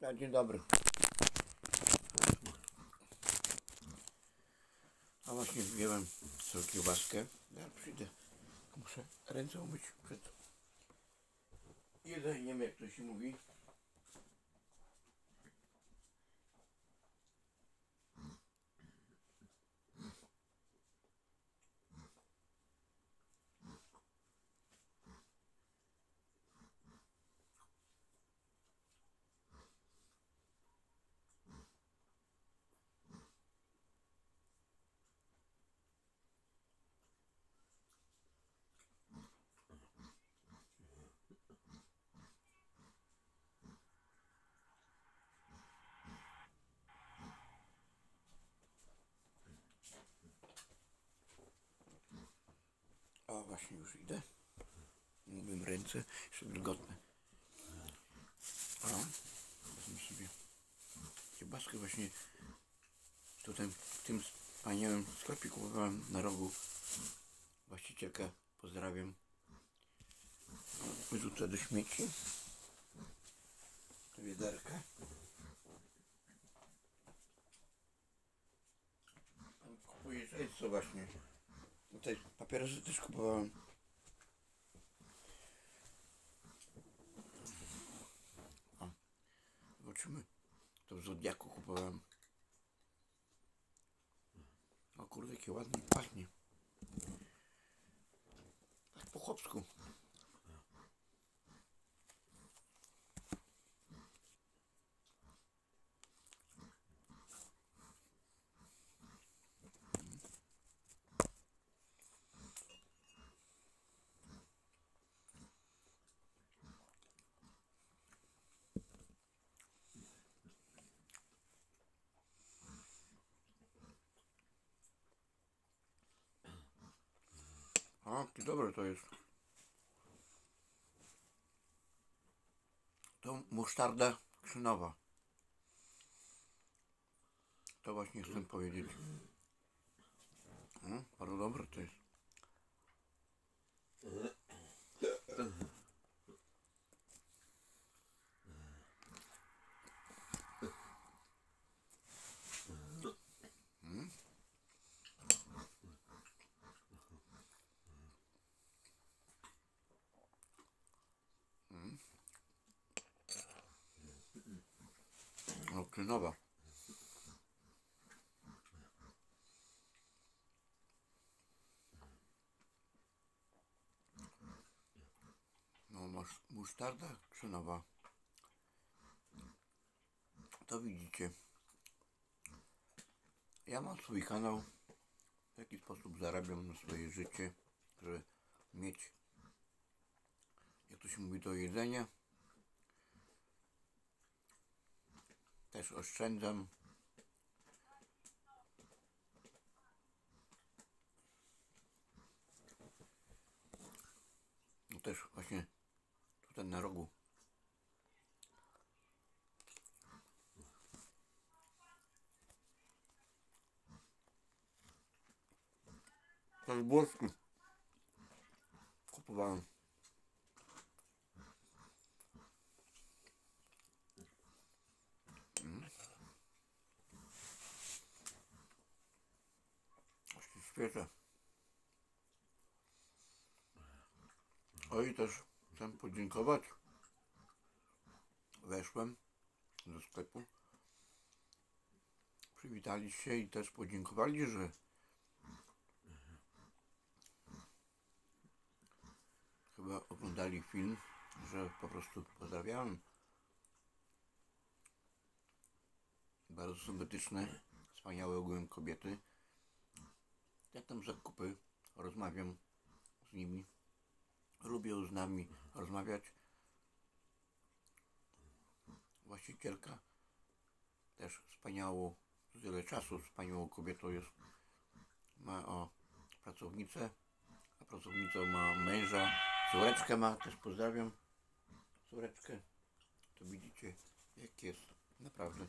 Dzień dobry. A właśnie wziąłem sobie kiełbaskę. Ja przyjdę. Muszę ręce umyć przed jedzeniem, jak to się mówi. O, właśnie już idę. Umyłem ręce, jeszcze wilgotne. O, wezmę sobie kiełbaskę właśnie tutaj w tym wspaniałym sklepie kupowałem na rogu. Właścicielkę pozdrawiam. Wyrzucę do śmieci. To wiaderkę. Kupuję często właśnie. Tutaj papierosy też kupowałem. O, zobaczymy. To w Zodiaku kupowałem. O kurde, jakie ładnie pachnie. Tak po chłopsku. O, jakie dobre to jest. To musztarda krzynowa. To właśnie chcę powiedzieć. Bardzo dobre to jest. O, krzynowa. No, masz musztarda krzynowa. To widzicie. Ja mam swój kanał. W jaki sposób zarabiam na swoje życie, żeby mieć, jak to się mówi, do jedzenia. Też oszczędzam. No też właśnie tutaj na rogu. To z Włoszki kupowałem. Właśnie świeże. O, i też chcę podziękować. Weszłem do sklepu. Przywitali się i też podziękowali, że chyba oglądali film, że po prostu pozdrawiałem. Bardzo sympatyczne, wspaniałe ogółem kobiety. Ja tam zakupy, rozmawiam z nimi. Lubią z nami rozmawiać. Właścicielka też wspaniałą, tyle czasu wspaniałą kobietą jest. Ma pracownicę, a pracownica ma męża, córeczkę ma, też pozdrawiam córeczkę. To widzicie, jak jest naprawdę.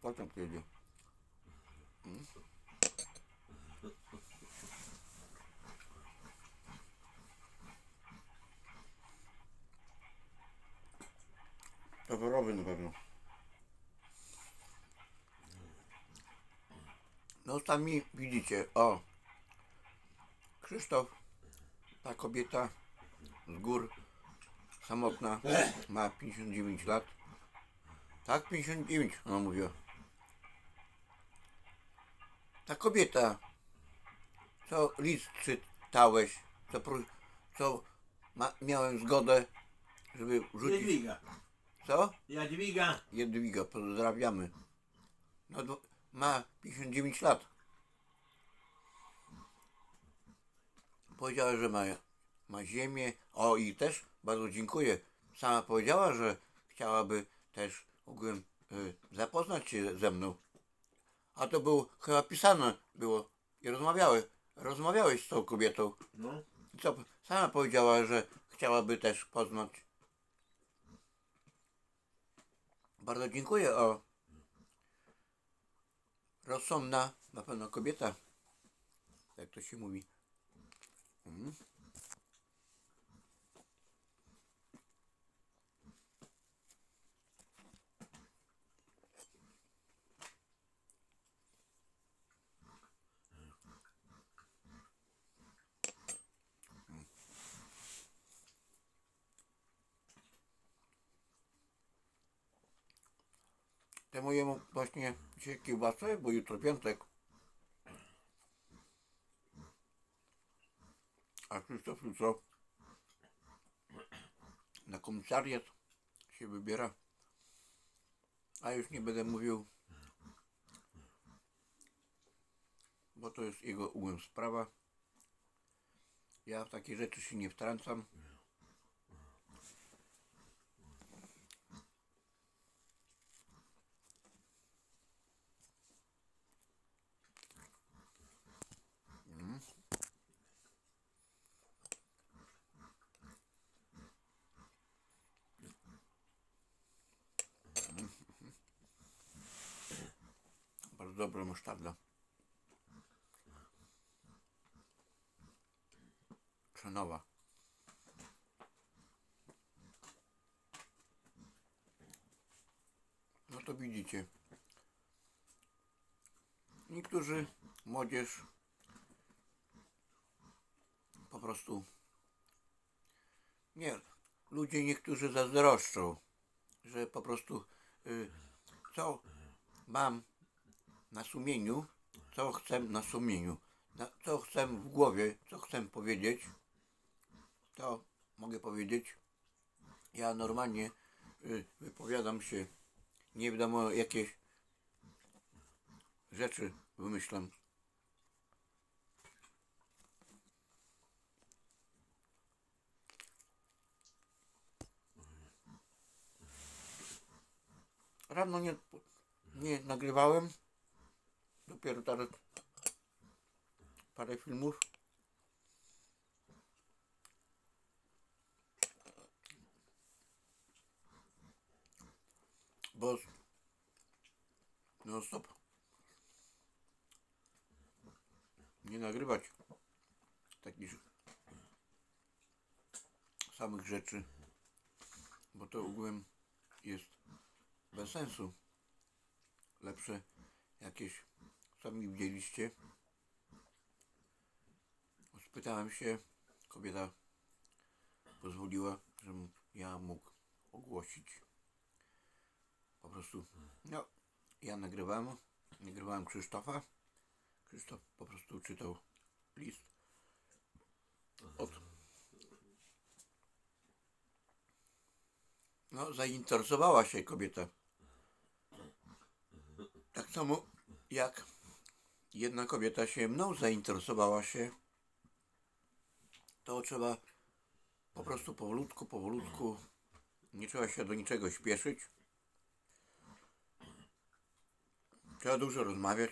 Potem przyjedzie. Rowerowy na pewno. No sami widzicie, o, Krzysztof, ta kobieta z gór, samotna, ma 59 lat. Tak, 59, ona mówiła. Ta kobieta, co list czytałeś, co miałem zgodę, żeby wrzucić. Jadwiga. Co? Jadwiga. Jadwiga, pozdrawiamy. No, ma 59 lat. Powiedziała, że ma ziemię. O, i też bardzo dziękuję. Sama powiedziała, że chciałaby też ogółem zapoznać się ze mną. A to było chyba pisane było i rozmawiałeś z tą kobietą. No. I co, sama powiedziała, że chciałaby też poznać. Bardzo dziękuję. O, rozsądna na pewno kobieta, jak to się mówi. Te mojemu właśnie dzisiaj kiełbasę, bo jutro piątek. A Krzysztof jutro na komisariat się wybiera. A już nie będę mówił, bo to jest jego ułam sprawa. Ja w takie rzeczy się nie wtrącam. Bardzo dobra musztarda. Trzenowa. No to widzicie. Niektórzy, młodzież po prostu nie, ludzie niektórzy zazdroszczą, że po prostu co mam na sumieniu, co chcę na sumieniu, co chcę w głowie, co chcę powiedzieć, to mogę powiedzieć. Ja normalnie wypowiadam się, nie wiadomo jakieś rzeczy wymyślam. Rano nie nagrywałem, dopiero teraz parę filmów. Bo no stop. Nie nagrywać takich samych rzeczy, bo to ogółem jest bez sensu. Lepsze jakieś sami widzieliście. Spytałem się, kobieta pozwoliła, żebym ja mógł ogłosić. Po prostu, no, ja nagrywałem Krzysztofa. Krzysztof po prostu czytał list no, zainteresowała się kobieta. Tak samo jak jedna kobieta się mną zainteresowała się, to trzeba po prostu powolutku, nie trzeba się do niczego śpieszyć. Trzeba dużo rozmawiać.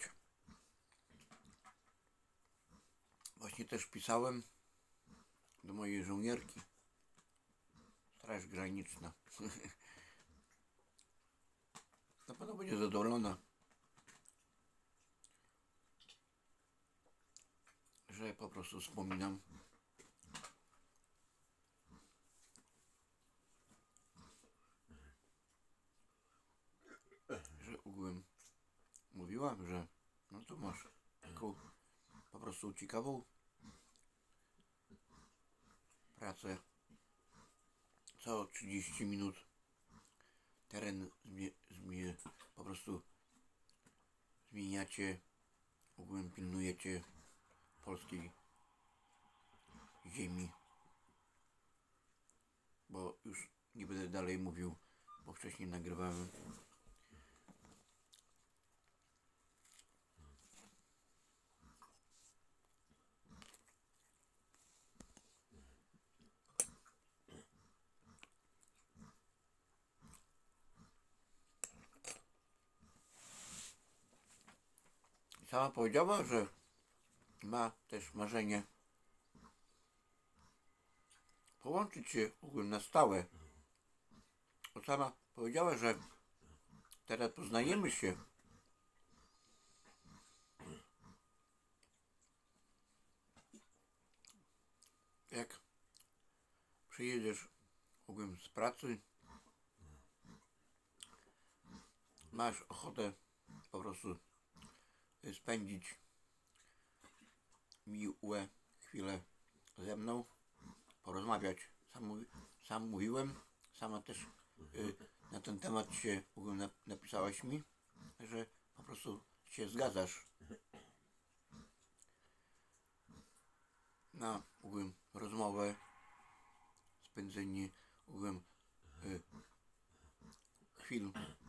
Właśnie też pisałem do mojej żołnierki. Straż Graniczna. Na pewno będzie zadowolona. że po prostu wspominam, że ogółem mówiłam, że no to masz taką po prostu ciekawą pracę. Co 30 minut teren po prostu zmieniacie, ogółem pilnujecie polskiej ziemi. Bo już nie będę dalej mówił, bo wcześniej nagrywałem. Sama powiedziała, że ma też marzenie połączyć się ogólnie na stałe. Bo sama powiedziała, że teraz poznajemy się. Jak przyjedziesz ogólnie z pracy, masz ochotę po prostu spędzić miłe chwile ze mną, porozmawiać. Sam mówiłem, sama też na ten temat się napisałaś mi, że po prostu się zgadzasz na rozmowę, spędzenie chwil.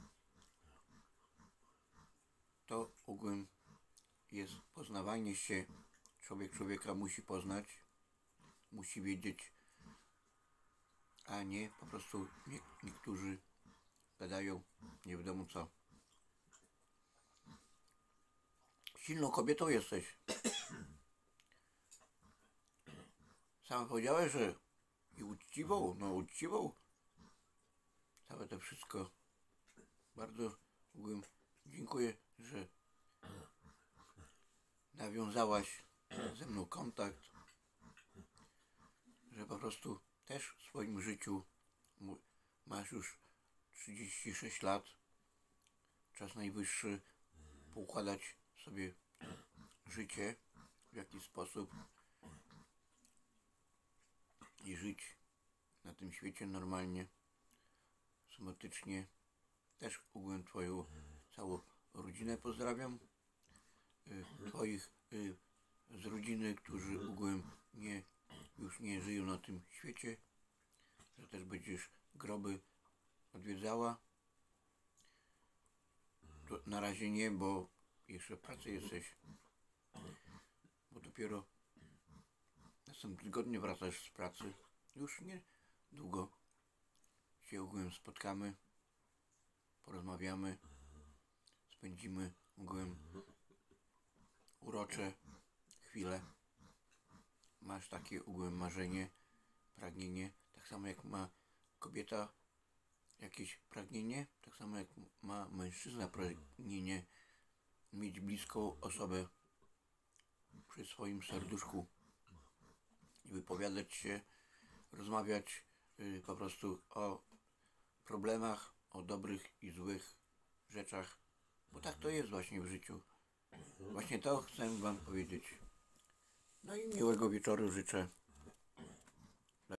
To ogólnie jest poznawanie się. Człowiek człowieka musi poznać, musi wiedzieć, a nie po prostu niektórzy gadają nie wiadomo co. Silną kobietą jesteś. Sama powiedziałeś, że i uczciwą, no uczciwą. Całe to wszystko. Bardzo dziękuję, że nawiązałaś ze mną kontakt, że po prostu też w swoim życiu masz już 36 lat. Czas najwyższy poukładać sobie życie w jakiś sposób i żyć na tym świecie normalnie, sympatycznie. Też ogółem twoją całą rodzinę pozdrawiam. Twoich z rodziny, którzy ogółem już nie żyją na tym świecie, że też będziesz groby odwiedzała. To na razie nie, bo jeszcze w pracy jesteś, bo dopiero w następnym tygodniu wracasz z pracy. Już nie długo się ogółem spotkamy, porozmawiamy, spędzimy ogółem urocze chwile. Masz takie ogółem marzenie, pragnienie, tak samo jak ma kobieta jakieś pragnienie, tak samo jak ma mężczyzna pragnienie mieć bliską osobę przy swoim serduszku i wypowiadać się, rozmawiać po prostu o problemach, o dobrych i złych rzeczach, bo tak to jest właśnie w życiu. Właśnie to chcę wam powiedzieć. No i miłego wieczoru życzę.